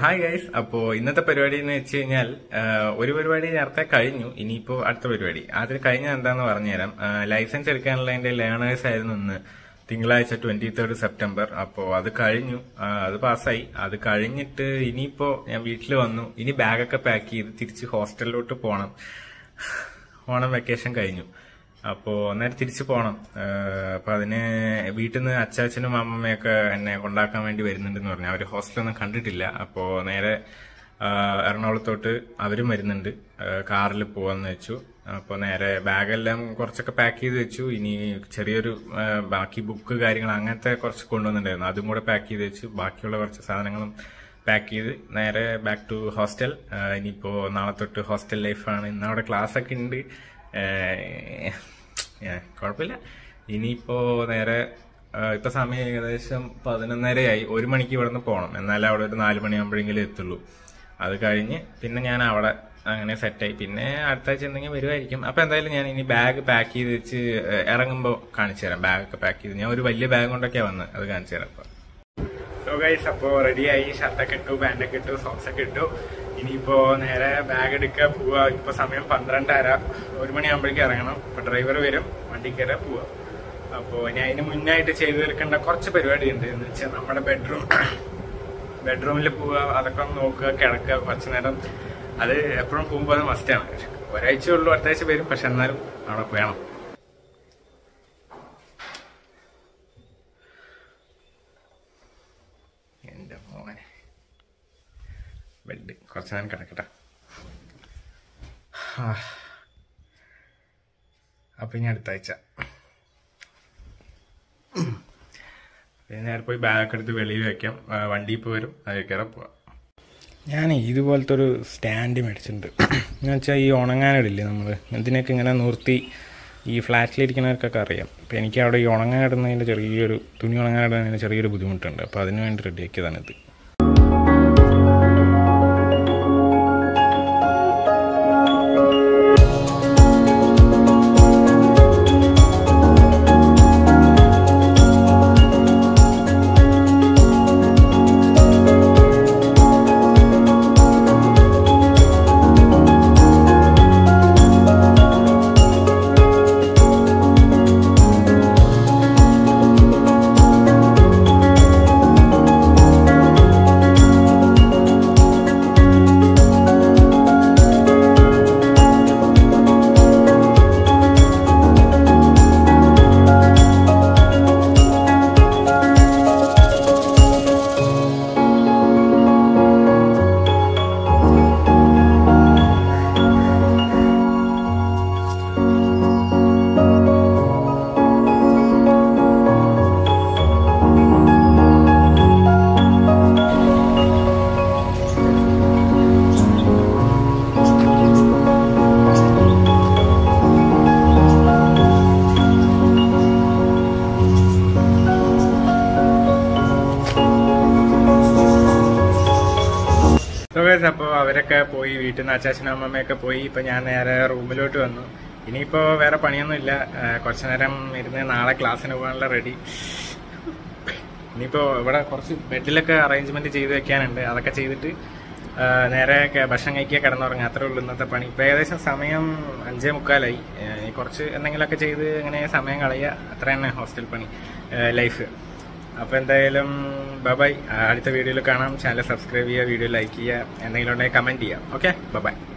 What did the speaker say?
Hi guys. അപ്പോ ഇന്നത്തെ പരിപാടി എന്ന് വെച്ച് കഴിഞ്ഞാൽ ഒരു പരിപാടി നേരത്തെ കഴിഞ്ഞു. ഇനിയിപ്പോ അടുത്ത പരിപാടി അതിൽ കഴിഞ്ഞ എന്താന്ന് പറഞ്ഞുതരാം. ലൈസൻസ് എടുക്കാനുള്ളതിന്റെ ലേണേഴ്സ് ആയിരുന്നു ഇന്ന് തിങ്കളാഴ്ച 23 സെപ്റ്റംബർ. അപ്പോ അത് കഴിഞ്ഞു, അത് പാസ്സായി. അത് കഴിഞ്ഞിട്ട് ഇനിയിപ്പോ ഞാൻ വീട്ടിൽ വന്നു. ഇനി ബാഗൊക്കെ പാക്ക് ചെയ്ത് തിരിച്ച് ഹോസ്റ്റലിലോട്ട് പോകണം. ഓണം വെക്കേഷൻ കഴിഞ്ഞു, അപ്പോ നേരെ തിരിച്ചു പോണം. അപ്പൊ അതിന് വീട്ടിൽ നിന്ന് അച്ചാച്ചനും അമ്മമ്മയൊക്കെ എന്നെ കൊണ്ടാക്കാൻ വേണ്ടി വരുന്നുണ്ടെന്ന് പറഞ്ഞു. അവര് ഹോസ്റ്റലൊന്നും കണ്ടിട്ടില്ല. അപ്പോ നേരെ എറണാകുളത്തോട്ട് അവരും വരുന്നുണ്ട്. കാറിൽ പോവാന്ന് വെച്ചു. അപ്പൊ നേരെ ബാഗെല്ലാം കുറച്ചൊക്കെ പാക്ക് ചെയ്ത് വെച്ചു. ഇനി ചെറിയൊരു ബാക്കി ബുക്ക് കാര്യങ്ങൾ അങ്ങനത്തെ കുറച്ച് കൊണ്ടുവന്നിട്ടുണ്ടായിരുന്നു, അതും കൂടെ പാക്ക് ചെയ്ത് വെച്ചു. ബാക്കിയുള്ള കുറച്ച് സാധനങ്ങളും പാക്ക് ചെയ്ത് നേരെ ബാക്ക് ടു ഹോസ്റ്റൽ. ഇനിയിപ്പോ നാളെ തൊട്ട് ഹോസ്റ്റൽ ലൈഫാണ്. ഇന്നവിടെ ക്ലാസ് ഒക്കെ ഉണ്ട്, കുഴപ്പമില്ല. ഇനിയിപ്പോ നേരെ ഇപ്പൊ സമയം ഏകദേശം 11:30 1 മണിക്ക് ഇവിടെ നിന്ന് പോകണം. എന്നാലേ അവിടെ ഒരു 4 മണിയാകുമ്പോഴെങ്കിലും എത്തുള്ളൂ. അത് കഴിഞ്ഞ് പിന്നെ ഞാൻ അവിടെ അങ്ങനെ സെറ്റായി. പിന്നെ അടുത്ത ആഴ്ച എന്തെങ്കിലും വരുമായിരിക്കും. അപ്പൊ എന്തായാലും ഞാൻ ഇനി ബാഗ് പാക്ക് ചെയ്ത് വെച്ച് ഇറങ്ങുമ്പോ കാണിച്ചു തരാം. ബാഗൊക്കെ പാക്ക് ചെയ്ത് ഞാൻ ഒരു വലിയ ബാഗ് കൊണ്ടൊക്കെയാ വന്നത്, അത് കാണിച്ചു തരാം. സോ ഗൈസ്, അപ്പോ റെഡിയായി. ഷർട്ടൊക്കെ ഇട്ടു, പാന്റൊക്കെ ഇട്ടു, സോക്സ് ഒക്കെ ഇട്ടു. ഇനിയിപ്പോ നേരെ ബാഗ് എടുക്കുക, പോവാ. ഇപ്പൊ സമയം 12:30, 1 മണിയാകുമ്പോഴേക്കും ഇറങ്ങണം. ഇപ്പൊ ഡ്രൈവർ വരും, വണ്ടി കയറാൻ പോവാ. അപ്പോ ഞാൻ അതിന് മുന്നായിട്ട് ചെയ്തു തീർക്കേണ്ട കുറച്ച് പരിപാടി ഉണ്ട്. എന്ന് വെച്ചാൽ നമ്മുടെ ബെഡ്റൂമിൽ പോവുക, അതൊക്കെ ഒന്ന് നോക്കുക, കിടക്കുക കുറച്ചു നേരം. അത് എപ്പോഴും പോകുമ്പോൾ അത് മസ്റ്റാണ്. ഒരാഴ്ച ഉള്ളൂ, അടുത്ത ആഴ്ച വരും, പക്ഷെ എന്നാലും അവിടെ വേണം. എന്റെ മോനെ, ബെഡ് കുറച്ച് നേരം കിടക്കട്ടെ. അപ്പൊ ഇനി അടുത്ത ആഴ്ച പിന്നെ നേരെ പോയി ബാഗൊക്കെ എടുത്ത് വെളിയിൽ വെക്കാം. വണ്ടി ഇപ്പോൾ വരും, അത് കയറാൻ പോവാം. ഞാൻ ഇതുപോലത്തെ ഒരു സ്റ്റാൻഡ് മേടിച്ചിട്ടുണ്ട്. എന്ന് വെച്ചാൽ ഈ ഉണങ്ങാനിടില്ലേ നമ്മൾ, ഇതിനൊക്കെ ഇങ്ങനെ നിർത്തി ഈ ഫ്ലാറ്റിലിരിക്കുന്നവർക്കൊക്കെ അറിയാം. അപ്പോൾ എനിക്ക് അവിടെ ഈ ഉണങ്ങാനിടുന്നതിൻ്റെ തുണി ഉണങ്ങാനിടുന്നതിൻ്റെ ചെറിയൊരു ബുദ്ധിമുട്ടുണ്ട്. അപ്പോൾ അതിന് വേണ്ടി റെഡിയാക്കിയതാണിത്. അപ്പോൾ അവരൊക്കെ പോയി, വീട്ടിൽ നിന്ന് അച്ചാച്ചനും അമ്മമ്മയൊക്കെ പോയി. ഇപ്പൊ ഞാൻ നേരെ റൂമിലോട്ട് വന്നു. ഇനിയിപ്പോ വേറെ പണിയൊന്നുമില്ല. കുറച്ചു നേരം ഇരുന്ന് നാളെ ക്ലാസ്സിന് പോകാനുള്ള റെഡി. ഇനിയിപ്പോ ഇവിടെ കുറച്ച് ബെഡിലൊക്കെ അറേഞ്ച്മെന്റ് ചെയ്ത് വെക്കാനുണ്ട്, അതൊക്കെ ചെയ്തിട്ട് നേരെ ഭക്ഷണം കഴിക്കുക, കിടന്നുറങ്ങുക. അത്രേ ഉള്ളൂ ഇന്നത്തെ പണി. ഇപ്പൊ ഏകദേശം സമയം 5:45. കുറച്ച് എന്തെങ്കിലുമൊക്കെ ചെയ്ത് ഇങ്ങനെ സമയം കളയുക, അത്ര തന്നെ ഹോസ്റ്റൽ പണി ലൈഫ്. അപ്പൊ എന്തായാലും ബൈ. അടുത്ത വീഡിയോയിൽ കാണാം. ചാനൽ സബ്സ്ക്രൈബ് ചെയ്യുക, വീഡിയോ ലൈക്ക് ചെയ്യുക, എന്തെങ്കിലും ഉണ്ടെങ്കിൽ കമന്റ് ചെയ്യുക. Okay, by.